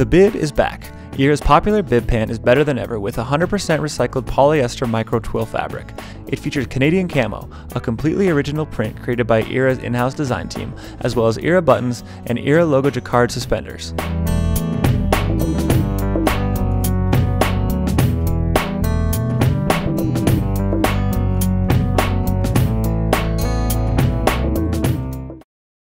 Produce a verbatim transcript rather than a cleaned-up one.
The bib is back. Eira's popular bib pant is better than ever with one hundred percent recycled polyester micro twill fabric. It features Canadian camo, a completely original print created by Eira's in-house design team, as well as Eira buttons and Eira logo jacquard suspenders.